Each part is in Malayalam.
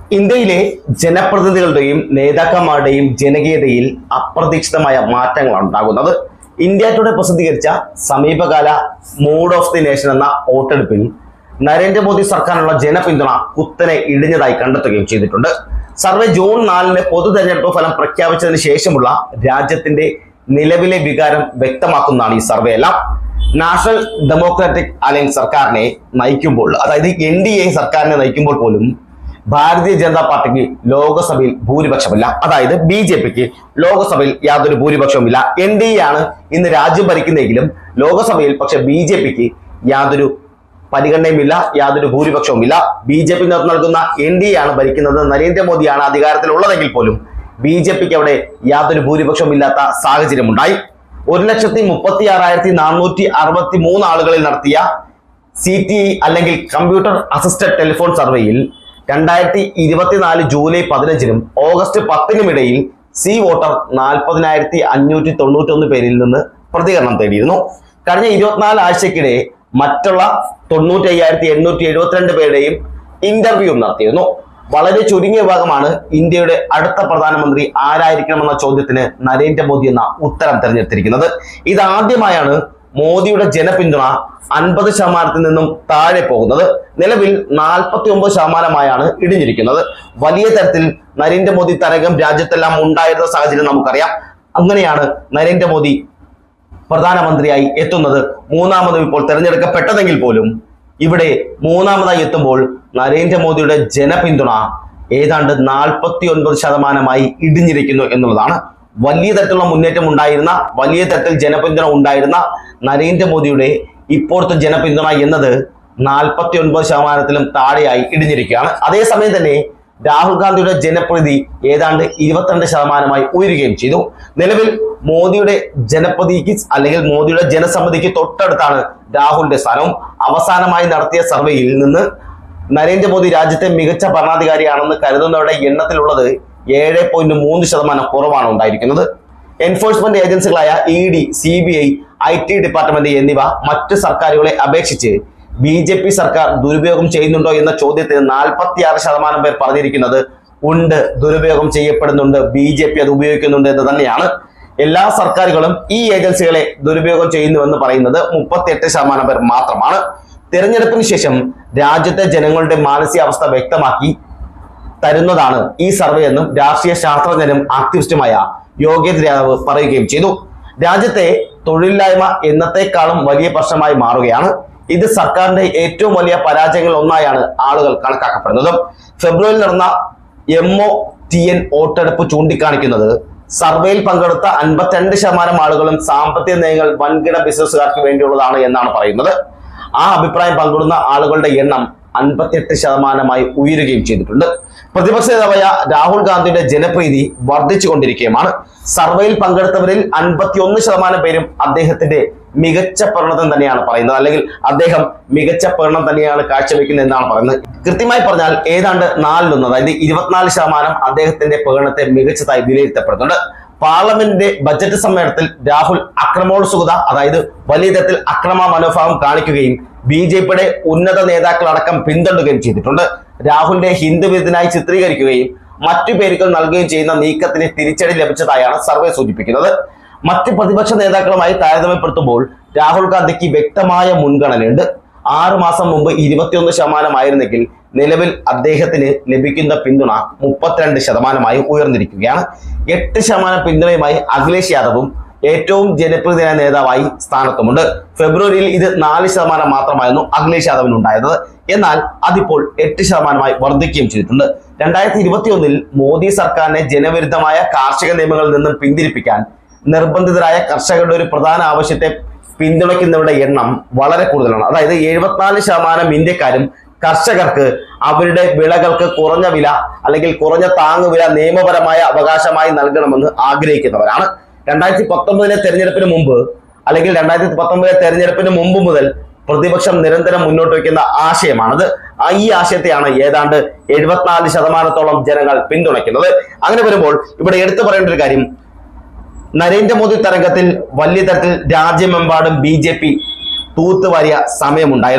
ഇന്ത്യയിലെ ജനപ്രതിനിധികളുടെയും നേതാക്കന്മാരുടെയും ജനകീയതയിൽ അപ്രതീക്ഷിതമായ മാറ്റങ്ങളാണ് ഉണ്ടാകുന്നത്. ഇന്ത്യ ടുഡേ പ്രസിദ്ധീകരിച്ച സമീപകാല മൂഡ് ഓഫ് ദി നേഷൻ എന്ന വോട്ടെടുപ്പിൽ നരേന്ദ്രമോദി സർക്കാരിനുള്ള ജനപിന്തുണ കുത്തനെ ഇടിഞ്ഞതായി കണ്ടെത്തുകയും ചെയ്തിട്ടുണ്ട്. സർവേ ജൂൺ 4 പൊതു തെരഞ്ഞെടുപ്പ് ഫലം പ്രഖ്യാപിച്ചതിന് ശേഷമുള്ള രാജ്യത്തിന്റെ നിലവിലെ വികാരം വ്യക്തമാക്കുന്നതാണ് ഈ സർവേ എല്ലാം. നാഷണൽ ഡെമോക്രാറ്റിക് അലയൻസ് സർക്കാരിനെ നയിക്കുമ്പോൾ, അതായത് NDA സർക്കാരിനെ നയിക്കുമ്പോൾ പോലും ഭാരതീയ ജനതാ പാർട്ടിക്ക് ലോകസഭയിൽ ഭൂരിപക്ഷമില്ല. അതായത് BJPക്ക് ലോകസഭയിൽ യാതൊരു ഭൂരിപക്ഷവുമില്ല. NDA ആണ് ഇന്ന് രാജ്യം ഭരിക്കുന്നതെങ്കിലും ലോകസഭയിൽ പക്ഷെ BJPക്ക് യാതൊരു പരിഗണനയുമില്ല, യാതൊരു ഭൂരിപക്ഷവുമില്ല. BJP നേതൃത്വം നൽകുന്ന NDA ആണ് ഭരിക്കുന്നത്. നരേന്ദ്രമോദിയാണ് അധികാരത്തിലുള്ളതെങ്കിൽ പോലും BJPക്ക് അവിടെ യാതൊരു ഭൂരിപക്ഷവും ഇല്ലാത്ത സാഹചര്യമുണ്ടായി. 1,36,463 ആളുകളിൽ നടത്തിയ CTE അല്ലെങ്കിൽ കമ്പ്യൂട്ടർ അസിസ്റ്റഡ് ടെലിഫോൺ സർവേയിൽ 2024 ജൂലൈ 15-നും ഓഗസ്റ്റ് 10-നും ഇടയിൽ വോട്ടർ 40,591 പേരിൽ നിന്ന് പ്രതികരണം തേടിയിരുന്നു. കഴിഞ്ഞ 24 ആഴ്ചക്കിടെ മറ്റുള്ള 95,872 പേരുടെയും ഇന്റർവ്യൂ നടത്തിയിരുന്നു. വളരെ ചുരുങ്ങിയ ഭാഗമാണ് ഇന്ത്യയുടെ അടുത്ത പ്രധാനമന്ത്രി ആരായിരിക്കണമെന്ന ചോദ്യത്തിന് നരേന്ദ്രമോദി എന്ന ഉത്തരം തിരഞ്ഞെടുത്തിരിക്കുന്നത്. ഇതാദ്യമായാണ് മോദിയുടെ ജനപിന്തുണ 50% നിന്നും താഴെ പോകുന്നത്. നിലവിൽ 49%-ആയാണ് ഇടിഞ്ഞിരിക്കുന്നത്. വലിയ തരത്തിൽ നരേന്ദ്രമോദി തരംഗം രാജ്യത്തെല്ലാം ഉണ്ടായിരുന്ന സാഹചര്യം നമുക്കറിയാം. അങ്ങനെയാണ് നരേന്ദ്രമോദി പ്രധാനമന്ത്രിയായി എത്തുന്നത്. മൂന്നാമതും ഇപ്പോൾ തെരഞ്ഞെടുക്കപ്പെട്ടതെങ്കിൽ പോലും ഇവിടെ മൂന്നാമതായി എത്തുമ്പോൾ നരേന്ദ്രമോദിയുടെ ജനപിന്തുണ ഏതാണ്ട് 49%-ആയി ഇടിഞ്ഞിരിക്കുന്നു എന്നുള്ളതാണ്. വലിയ തരത്തിലുള്ള മുന്നേറ്റം ഉണ്ടായിരുന്ന, വലിയ തരത്തിൽ ജനപിന്തുണ ഉണ്ടായിരുന്ന നരേന്ദ്രമോദിയുടെ ഇപ്പോഴത്തെ ജനപിന്തുണ എന്നത് 49%-ലും താഴെയായി ഇടിഞ്ഞിരിക്കുകയാണ്. അതേസമയം തന്നെ രാഹുൽ ഗാന്ധിയുടെ ജനപ്രീതി ഏതാണ്ട് 22%-ആയി ഉയരുകയും ചെയ്തു. നിലവിൽ മോദിയുടെ ജനപ്രതിക്ക് അല്ലെങ്കിൽ മോദിയുടെ ജനസമ്മതിക്ക് തൊട്ടടുത്താണ് രാഹുലിന്റെ സ്ഥാനവും. അവസാനമായി നടത്തിയ സർവേയിൽ നിന്ന് നരേന്ദ്രമോദി രാജ്യത്തെ മികച്ച ഭരണാധികാരിയാണെന്ന് കരുതുന്നവരുടെ എണ്ണത്തിലുള്ളത് 7.3% കുറവാണ് ഉണ്ടായിരിക്കുന്നത്. എൻഫോഴ്സ്മെന്റ് ഏജൻസികളായ ED, CBI, IT ഡിപ്പാർട്ട്മെന്റ് എന്നിവ മറ്റ് സർക്കാരുകളെ അപേക്ഷിച്ച് BJP സർക്കാർ ദുരുപയോഗം ചെയ്യുന്നുണ്ടോ എന്ന ചോദ്യത്തിന് 46% പേർ പറഞ്ഞിരിക്കുന്നത് ഉണ്ട്, ദുരുപയോഗം ചെയ്യപ്പെടുന്നുണ്ട്, BJP അത് ഉപയോഗിക്കുന്നുണ്ട് എന്ന് തന്നെയാണ്. എല്ലാ സർക്കാരുകളും ഈ ഏജൻസികളെ ദുരുപയോഗം ചെയ്യുന്നുവെന്ന് പറയുന്നത് 38% പേർ മാത്രമാണ്. തിരഞ്ഞെടുപ്പിന് ശേഷം രാജ്യത്തെ ജനങ്ങളുടെ മാനസികാവസ്ഥ വ്യക്തമാക്കി തരുന്നതാണ് ഈ സർവേ എന്നും രാഷ്ട്രീയ ശാസ്ത്രജ്ഞനും ആക്ടിവിസ്റ്റുമായ യോഗേന്ദ്ര യാദവ് പറയുകയും ചെയ്തു. രാജ്യത്തെ തൊഴിലില്ലായ്മ എന്നത്തെക്കാളും വലിയ പ്രശ്നമായി മാറുകയാണ്. ഇത് സർക്കാരിന്റെ ഏറ്റവും വലിയ പരാജയങ്ങളിൽ ഒന്നായാണ് ആളുകൾ കണക്കാക്കപ്പെടുന്നത്. ഫെബ്രുവരിയിൽ നടന്ന MOTN വോട്ടെടുപ്പ് ചൂണ്ടിക്കാണിക്കുന്നത് സർവേയിൽ പങ്കെടുത്ത 52% ആളുകളും സാമ്പത്തിക നയങ്ങൾ വൻകിട ബിസിനസ്സുകാർക്ക് വേണ്ടിയുള്ളതാണ് എന്നാണ് പറയുന്നത്. ആ അഭിപ്രായം പങ്കിടുന്ന ആളുകളുടെ എണ്ണം 58%-ആയി ഉയരുകയും ചെയ്തിട്ടുണ്ട്. പ്രതിപക്ഷ നേതാവായ രാഹുൽ ഗാന്ധിയുടെ ജനപ്രീതി വർദ്ധിച്ചുകൊണ്ടിരിക്കുകയാണ്. സർവേയിൽ പങ്കെടുത്തവരിൽ 51% പേരും അദ്ദേഹത്തിന്റെ മികച്ച പ്രകടനം തന്നെയാണ് പറയുന്നത്, അല്ലെങ്കിൽ അദ്ദേഹം മികച്ച പ്രകടനം തന്നെയാണ് കാഴ്ചവെക്കുന്നത് എന്നാണ് പറയുന്നത്. കൃത്യമായി പറഞ്ഞാൽ ഏതാണ്ട് 4/1, അതായത് 24% അദ്ദേഹത്തിന്റെ പ്രകടനത്തെ മികച്ചതായി വിലയിരുത്തപ്പെടുന്നുണ്ട്. പാർലമെന്റിന്റെ ബജറ്റ് സമ്മേളനത്തിൽ രാഹുൽ അക്രമോത്സുകത, അതായത് വലിയ തരത്തിൽ അക്രമ മനോഭാവം കാണിക്കുകയും BJPയുടെ ഉന്നത നേതാക്കളടക്കം പിന്തുണുകയും ചെയ്തിട്ടുണ്ട്. രാഹുലിനെ ഹിന്ദുവിരുദ്ധനായി ചിത്രീകരിക്കുകയും മറ്റു പേരുകൾ നൽകുകയും ചെയ്യുന്ന നീക്കത്തിന് തിരിച്ചടി ലഭിച്ചതായാണ് സർവേ സൂചിപ്പിക്കുന്നത്. മറ്റ് പ്രതിപക്ഷ നേതാക്കളുമായി താരതമ്യപ്പെടുത്തുമ്പോൾ രാഹുൽ ഗാന്ധിക്ക് വ്യക്തമായ മുൻഗണനയുണ്ട്. 6 മാസം മുമ്പ് 21% നിലവിൽ അദ്ദേഹത്തിന് ലഭിക്കുന്ന പിന്തുണ 32%-ആയി ഉയർന്നിരിക്കുകയാണ്. 8% പിന്തുണയുമായി അഖിലേഷ് യാദവും ഏറ്റവും ജനപ്രിയനായ നേതാവായി സ്ഥാനത്തുമുണ്ട്. ഫെബ്രുവരിയിൽ ഇത് 4% മാത്രമായിരുന്നു അഖിലേഷ് യാദവിന് ഉണ്ടായിരുന്നത്. എന്നാൽ അതിപ്പോൾ 8%-ആയി വർദ്ധിക്കുകയും ചെയ്തിട്ടുണ്ട്. 2021 മോദി സർക്കാരിനെ ജനവിരുദ്ധമായ കാർഷിക നിയമങ്ങളിൽ നിന്നും പിന്തിരിപ്പിക്കാൻ നിർബന്ധിതരായ കർഷകരുടെ ഒരു പ്രധാന ആവശ്യത്തെ പിന്തുണയ്ക്കുന്നവരുടെ എണ്ണം വളരെ കൂടുതലാണ്. അതായത് 74% ഇന്ത്യക്കാരും കർഷകർക്ക് അവരുടെ വിളകൾക്ക് കുറഞ്ഞ വില അല്ലെങ്കിൽ കുറഞ്ഞ താങ്ങുവില നിയമപരമായ അവകാശമായി നൽകണമെന്ന് ആഗ്രഹിക്കുന്നവരാണ്. 2019 തെരഞ്ഞെടുപ്പിന് മുമ്പ് അല്ലെങ്കിൽ 2019 തെരഞ്ഞെടുപ്പിന് മുമ്പ് മുതൽ പ്രതിപക്ഷം നിരന്തരം മുന്നോട്ട് വയ്ക്കുന്ന ആശയമാണത്. ഈ ആശയത്തെയാണ് ഏതാണ്ട് 74%-ഓളം ജനങ്ങൾ പിന്തുണയ്ക്കുന്നത്. അങ്ങനെ വരുമ്പോൾ ഇവിടെ എടുത്തു പറയേണ്ട ഒരു കാര്യം, നരേന്ദ്രമോദി തരംഗത്തിൽ വലിയ തരത്തിൽ രാജ്യമെമ്പാടും BJP തൂത്തുവാരിയ സമയമുണ്ടായിരുന്നു.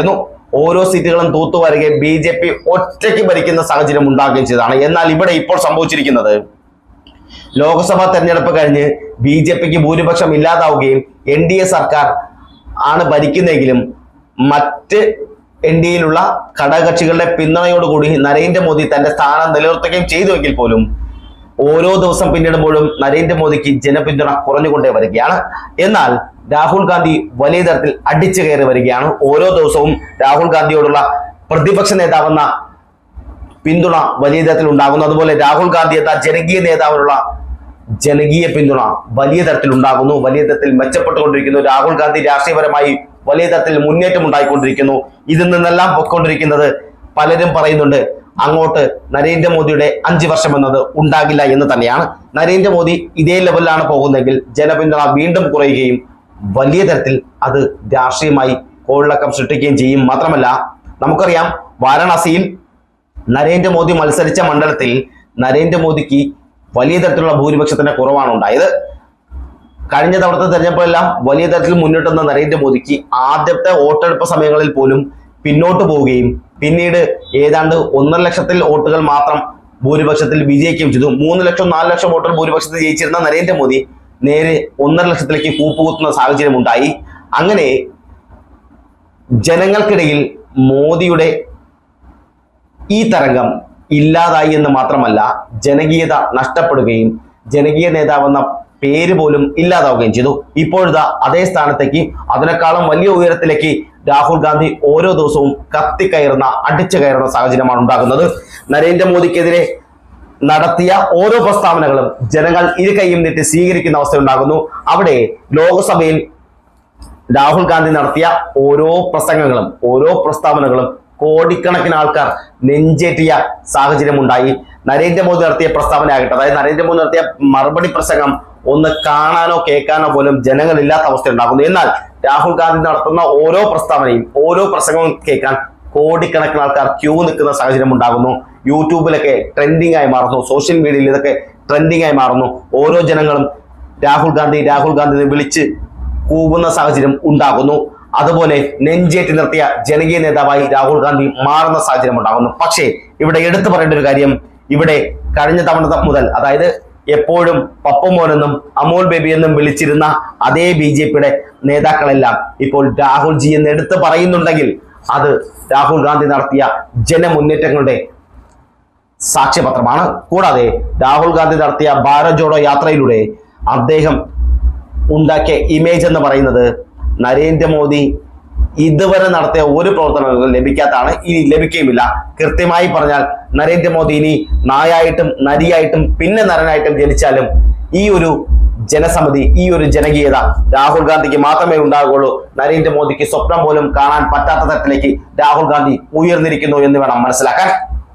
ഓരോ സീറ്റുകളും തൂത്തുവരുകയും BJP ഒറ്റയ്ക്ക് ഭരിക്കുന്ന സാഹചര്യം ഉണ്ടാകുകയും ചെയ്തതാണ്. എന്നാൽ ഇവിടെ ഇപ്പോൾ സംഭവിച്ചിരിക്കുന്നത്, ലോക്സഭാ തെരഞ്ഞെടുപ്പ് കഴിഞ്ഞ് BJPക്ക് ഭൂരിപക്ഷം ഇല്ലാതാവുകയും NDA സർക്കാർ ആണ് ഭരിക്കുന്നതെങ്കിലും മറ്റ് NDAയിലുള്ള ഘടകകക്ഷികളുടെ പിന്തുണയോടുകൂടി നരേന്ദ്രമോദി തന്റെ സ്ഥാനം നിലനിർത്തുകയും ചെയ്തുവെങ്കിൽ പോലും ഓരോ ദിവസം പിന്നിടുമ്പോഴും നരേന്ദ്രമോദിക്ക് ജനപിന്തുണ കുറഞ്ഞുകൊണ്ടേ വരികയാണ്. എന്നാൽ രാഹുൽ ഗാന്ധി വലിയ തരത്തിൽ അടിച്ചു കയറി വരികയാണ്. ഓരോ ദിവസവും രാഹുൽ ഗാന്ധിയോടുള്ള പ്രതിപക്ഷ നേതാവെന്ന പിന്തുണ വലിയ തരത്തിൽ ഉണ്ടാകുന്നു. അതുപോലെ രാഹുൽ ഗാന്ധി എന്ന ജനകീയ നേതാവിനുള്ള ജനകീയ പിന്തുണ വലിയ തരത്തിൽ ഉണ്ടാകുന്നു, വലിയ തരത്തിൽ മെച്ചപ്പെട്ടുകൊണ്ടിരിക്കുന്നു. രാഹുൽ ഗാന്ധി രാഷ്ട്രീയപരമായി വലിയ തരത്തിൽ മുന്നേറ്റം ഉണ്ടായിക്കൊണ്ടിരിക്കുന്നു. ഇതിൽ നിന്നെല്ലാം പൊയ്ക്കൊണ്ടിരിക്കുന്നത് പലരും പറയുന്നുണ്ട്, അങ്ങോട്ട് നരേന്ദ്രമോദിയുടെ 5 വർഷം എന്നത് ഉണ്ടാകില്ല എന്ന് തന്നെയാണ്. നരേന്ദ്രമോദി ഇതേ ലെവലിലാണ് പോകുന്നതെങ്കിൽ ജനപിന്തുണ വീണ്ടും കുറയുകയും വലിയ തരത്തിൽ അത് രാഷ്ട്രീയമായി കോളിളക്കം സൃഷ്ടിക്കുകയും ചെയ്യും. മാത്രമല്ല, നമുക്കറിയാം വാരണാസിയിൽ നരേന്ദ്രമോദി മത്സരിച്ച മണ്ഡലത്തിൽ നരേന്ദ്രമോദിക്ക് വലിയ തരത്തിലുള്ള ഭൂരിപക്ഷത്തിന്റെ കുറവാണ് ഉണ്ടായത്. കഴിഞ്ഞ തവണത്തെ തെരഞ്ഞെടുപ്പെല്ലാം വലിയ തരത്തിൽ മുന്നിട്ടുന്ന നരേന്ദ്രമോദിക്ക് ആദ്യത്തെ വോട്ടെടുപ്പ് സമയങ്ങളിൽ പോലും പിന്നോട്ട് പോവുകയും പിന്നീട് ഏതാണ്ട് 1.5 ലക്ഷത്തിൽ വോട്ടുകൾ മാത്രം ഭൂരിപക്ഷത്തിൽ വിജയിക്കുകയും ചെയ്തു. 3 ലക്ഷം 4 ലക്ഷം വോട്ടുകൾ ഭൂരിപക്ഷത്തിൽ ജയിച്ചിരുന്ന നരേന്ദ്രമോദി നേരെ 1.5 ലക്ഷത്തിലേക്ക് കൂപ്പുകുത്തുന്ന സാഹചര്യം ഉണ്ടായി. അങ്ങനെ ജനങ്ങൾക്കിടയിൽ മോദിയുടെ ഈ തരംഗം ഇല്ലാതായി എന്ന് മാത്രമല്ല, ജനകീയത നഷ്ടപ്പെടുകയും ജനകീയ നേതാവെന്ന പേര് പോലും ഇല്ലാതാവുകയും ചെയ്തു. ഇപ്പോഴത്തെ അതേ സ്ഥാനത്തേക്ക്, അതിനേക്കാളും വലിയ ഉയരത്തിലേക്ക് രാഹുൽ ഗാന്ധി ഓരോ ദിവസവും കത്തിക്കയറുന്ന, അടിച്ചു കയറുന്ന സാഹചര്യമാണ് ഉണ്ടാകുന്നത്. നരേന്ദ്രമോദിക്കെതിരെ നടത്തിയ ഓരോ പ്രസ്താവനകളും ജനങ്ങൾ ഇരു കൈയും നീട്ടി സ്വീകരിക്കുന്ന അവസ്ഥ ഉണ്ടാകുന്നു. അവിടെ ലോക്സഭയിൽ രാഹുൽ ഗാന്ധി നടത്തിയ ഓരോ പ്രസംഗങ്ങളും ഓരോ പ്രസ്താവനകളും കോടിക്കണക്കിന് ആൾക്കാർ നെഞ്ചേറ്റിയ സാഹചര്യം ഉണ്ടായി. നരേന്ദ്രമോദി നടത്തിയ പ്രസ്താവന ആകട്ടെ, അതായത് നരേന്ദ്രമോദി നടത്തിയ മറുപടി പ്രസംഗം ഒന്ന് കാണാനോ കേൾക്കാനോ പോലും ജനങ്ങളില്ലാത്ത അവസ്ഥ ഉണ്ടാകുന്നു. എന്നാൽ രാഹുൽ ഗാന്ധി നടത്തുന്ന ഓരോ പ്രസ്താവനയും ഓരോ പ്രസംഗവും കേൾക്കാൻ കോടിക്കണക്കിന് ആൾക്കാർ ക്യൂ നിൽക്കുന്ന സാഹചര്യം ഉണ്ടാകുന്നു. യൂട്യൂബിലൊക്കെ ട്രെൻഡിങ് ആയി മാറുന്നു, സോഷ്യൽ മീഡിയയിൽ ഇതൊക്കെ ട്രെൻഡിങ് ആയി മാറുന്നു. ഓരോ ജനങ്ങളും രാഹുൽ ഗാന്ധി രാഹുൽ ഗാന്ധി വിളിച്ച് കൂവുന്ന സാഹചര്യം ഉണ്ടാകുന്നു. അതുപോലെ നെഞ്ചേറ്റി നിർത്തിയ ജനകീയ നേതാവായി രാഹുൽ ഗാന്ധി മാറുന്ന സാഹചര്യം ഉണ്ടാകുന്നു. പക്ഷേ ഇവിടെ എടുത്തു പറയേണ്ട ഒരു കാര്യം, ഇവിടെ കഴിഞ്ഞ തവണ മുതൽ, അതായത് എപ്പോഴും പപ്പുമോൻ എന്നും അമോൽ ബേബി എന്നും വിളിച്ചിരുന്ന അതേ BJPയുടെ നേതാക്കളെല്ലാം ഇപ്പോൾ രാഹുൽ ജി എന്ന് എടുത്തു പറയുന്നുണ്ടെങ്കിൽ അത് രാഹുൽ ഗാന്ധി നടത്തിയ ജനമുന്നേറ്റങ്ങളുടെ സാക്ഷ്യപത്രമാണ്. കൂടാതെ രാഹുൽ ഗാന്ധി നടത്തിയ ഭാരത് ജോഡോ യാത്രയിലൂടെ അദ്ദേഹം ഉണ്ടാക്കിയ ഇമേജ് എന്ന് പറയുന്നത് നരേന്ദ്രമോദി ഇതുവരെ നടത്തിയ ഒരു പ്രവർത്തനങ്ങളും ലഭിക്കാത്തതാണ്, ഇനി ലഭിക്കുകയുമില്ല. കൃത്യമായി പറഞ്ഞാൽ നരേന്ദ്രമോദി ഇനി നായായിട്ടും നരിയായിട്ടും പിന്നെ നരനായിട്ടും ജനിച്ചാലും ഈ ഒരു ജനസമിതി, ഈ ഒരു ജനകീയത രാഹുൽ ഗാന്ധിക്ക് മാത്രമേ ഉണ്ടാകുകയുള്ളൂ. നരേന്ദ്രമോദിക്ക് സ്വപ്നം പോലും കാണാൻ പറ്റാത്ത തരത്തിലേക്ക് രാഹുൽ ഗാന്ധി ഉയർന്നിരിക്കുന്നു എന്ന് വേണം മനസ്സിലാക്കാൻ.